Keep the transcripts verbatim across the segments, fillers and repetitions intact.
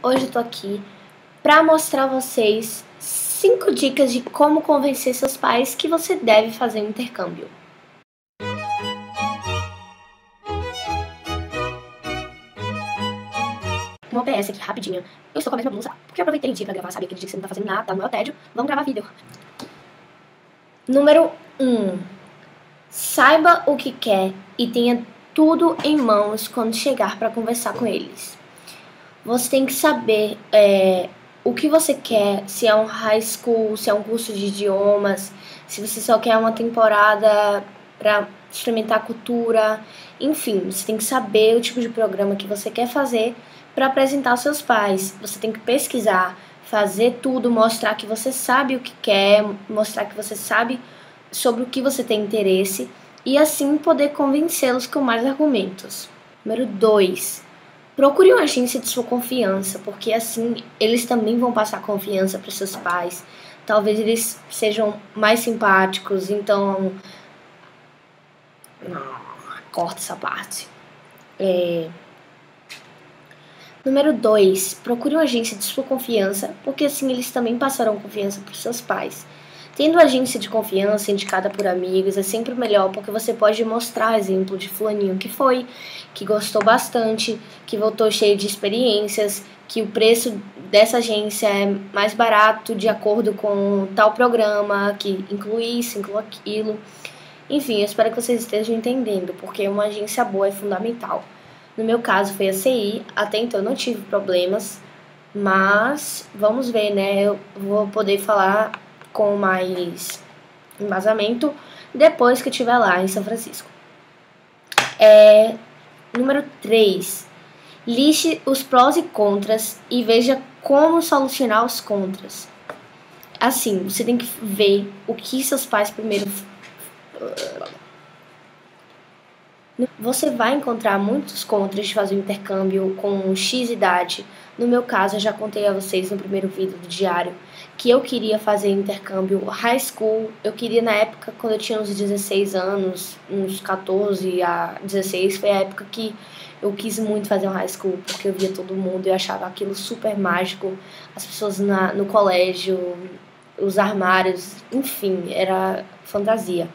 Hoje eu tô aqui pra mostrar a vocês cinco dicas de como convencer seus pais que você deve fazer um intercâmbio. Um O P S aqui, rapidinho. Eu estou com a mesma blusa, porque eu aproveitei o dia pra gravar, sabe? Aquele dia que você não tá fazendo nada, tá no meu tédio. Vamos gravar vídeo. Número um. Saiba o que quer e tenha tudo em mãos quando chegar pra conversar com eles. Você tem que saber é, o que você quer, se é um high school, se é um curso de idiomas, se você só quer uma temporada para experimentar a cultura, enfim, você tem que saber o tipo de programa que você quer fazer para apresentar aos seus pais. Você tem que pesquisar, fazer tudo, mostrar que você sabe o que quer, mostrar que você sabe sobre o que você tem interesse e assim poder convencê-los com mais argumentos. Número dois. Procure uma agência de sua confiança, porque assim eles também vão passar confiança para os seus pais. Talvez eles sejam mais simpáticos, então... Não, corta essa parte. É... Número dois. Procure uma agência de sua confiança, porque assim eles também passarão confiança para os seus pais. Tendo agência de confiança indicada por amigos é sempre melhor, porque você pode mostrar exemplo de fulaninho que foi, que gostou bastante, que voltou cheio de experiências, que o preço dessa agência é mais barato de acordo com tal programa, que inclui isso, inclui aquilo. Enfim, eu espero que vocês estejam entendendo, porque uma agência boa é fundamental. No meu caso foi a C I, até então eu não tive problemas, mas vamos ver, né? Eu vou poder falar com mais embasamento depois que eu estiver lá em São Francisco. É, número três. Liste os prós e contras e veja como solucionar os contras. Assim, você tem que ver o que seus pais primeiro... Você vai encontrar muitos contras de fazer um intercâmbio com X idade. No meu caso, eu já contei a vocês no primeiro vídeo do diário que eu queria fazer intercâmbio high school. Eu queria na época, quando eu tinha uns dezesseis anos, uns quatorze a dezesseis, foi a época que eu quis muito fazer um high school, porque eu via todo mundo e eu achava aquilo super mágico. As pessoas na, no colégio, os armários, enfim, era fantasia.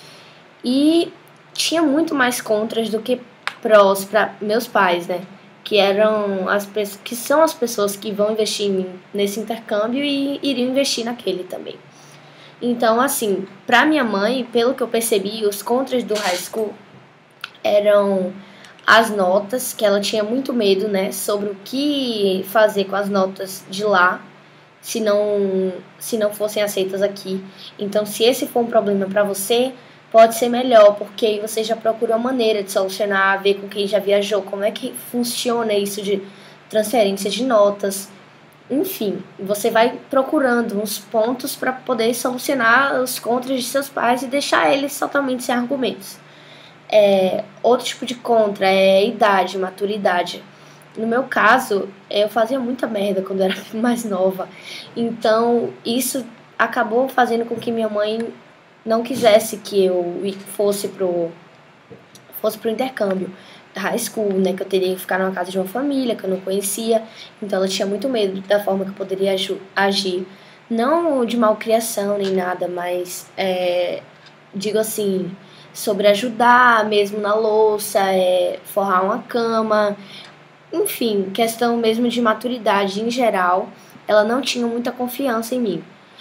E tinha muito mais contras do que prós para meus pais, né? Que eram as que são as pessoas que vão investir em mim nesse intercâmbio e iriam investir naquele também. Então, assim, para minha mãe, pelo que eu percebi, os contras do high school eram as notas, que ela tinha muito medo, né, sobre o que fazer com as notas de lá, se não se não fossem aceitas aqui. Então, se esse for um problema para você, pode ser melhor, porque aí você já procura uma maneira de solucionar, ver com quem já viajou, como é que funciona isso de transferência de notas. Enfim, você vai procurando uns pontos para poder solucionar os contras de seus pais e deixar eles totalmente sem argumentos. É, outro tipo de contra é idade, maturidade. No meu caso, eu fazia muita merda quando eu era mais nova. Então, isso acabou fazendo com que minha mãe não quisesse que eu fosse pro, fosse pro intercâmbio da high school, né, que eu teria que ficar numa casa de uma família que eu não conhecia, então ela tinha muito medo da forma que eu poderia agir, não de malcriação nem nada, mas, é, digo assim, sobre ajudar mesmo na louça, é, forrar uma cama, enfim, questão mesmo de maturidade em geral, ela não tinha muita confiança em mim.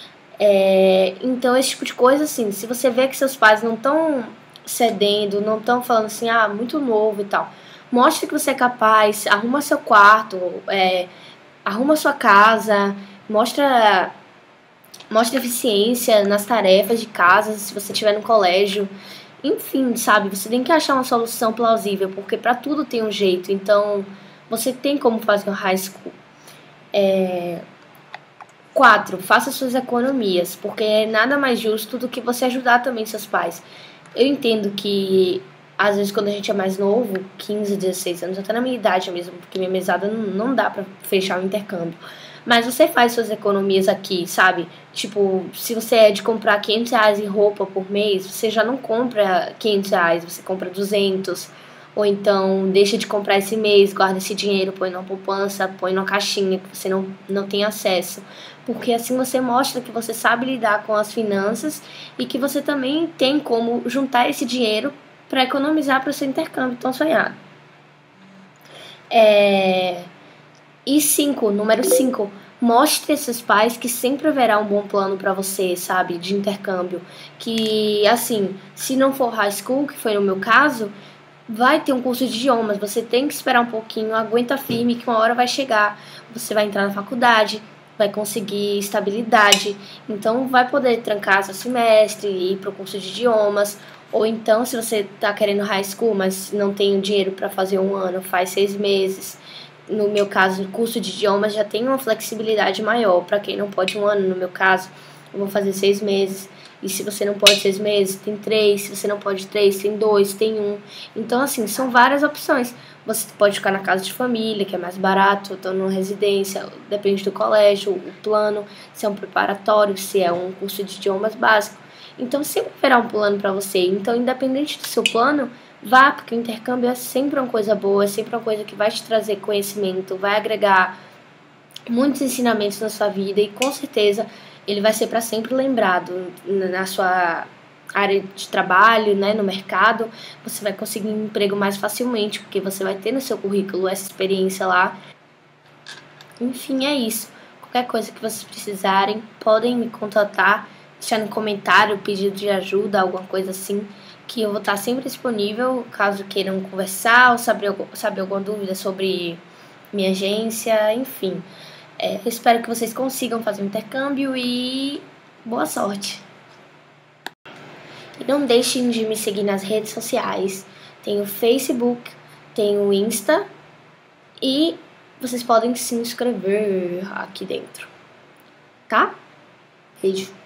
É, então esse tipo de coisa, assim, se você vê que seus pais não estão cedendo, não estão falando assim, ah, muito novo e tal, mostre que você é capaz, arruma seu quarto, é, arruma sua casa, mostra, mostra eficiência nas tarefas de casa, se você estiver no colégio, enfim, sabe, você tem que achar uma solução plausível, porque para tudo tem um jeito, então você tem como fazer um high school. É... quatro. Faça suas economias, porque é nada mais justo do que você ajudar também seus pais. Eu entendo que, às vezes, quando a gente é mais novo, quinze, dezesseis anos, até na minha idade mesmo, porque minha mesada não, não dá pra fechar o intercâmbio. Mas você faz suas economias aqui, sabe? Tipo, se você é de comprar quinhentos reais em roupa por mês, você já não compra quinhentos reais, você compra duzentos. Ou então deixa de comprar esse mês, guarda esse dinheiro, põe numa poupança, põe numa caixinha que você não, não tem acesso. Porque assim você mostra que você sabe lidar com as finanças e que você também tem como juntar esse dinheiro para economizar para o seu intercâmbio tão sonhado. É... E cinco, número cinco, mostre a seus pais que sempre haverá um bom plano para você, sabe, de intercâmbio. Que, assim, se não for high school, que foi no meu caso, vai ter um curso de idiomas. Você tem que esperar um pouquinho, aguenta firme que uma hora vai chegar. Você vai entrar na faculdade, vai conseguir estabilidade. Então, vai poder trancar seu semestre e ir para o curso de idiomas. Ou então, se você está querendo high school, mas não tem dinheiro para fazer um ano, faz seis meses. No meu caso, o curso de idiomas já tem uma flexibilidade maior. Para quem não pode um ano, no meu caso, eu vou fazer seis meses. E se você não pode seis meses, tem três. Se você não pode três, tem dois, tem um. Então, assim, são várias opções. Você pode ficar na casa de família, que é mais barato, ou então numa residência, depende do colégio, o plano, se é um preparatório, se é um curso de idiomas básico. Então, sempre haverá um plano para você. Então, independente do seu plano, vá, porque o intercâmbio é sempre uma coisa boa, é sempre uma coisa que vai te trazer conhecimento, vai agregar muitos ensinamentos na sua vida e com certeza ele vai ser para sempre lembrado na sua área de trabalho, né, no mercado. Você vai conseguir um emprego mais facilmente, porque você vai ter no seu currículo essa experiência lá. Enfim, é isso. Qualquer coisa que vocês precisarem, podem me contatar, deixar no comentário pedido de ajuda, alguma coisa assim, que eu vou estar sempre disponível caso queiram conversar ou saber, saber alguma dúvida sobre minha agência, enfim. É, espero que vocês consigam fazer um intercâmbio e boa sorte! E não deixem de me seguir nas redes sociais. Tem o Facebook, tem o Insta e vocês podem se inscrever aqui dentro, tá? Beijo!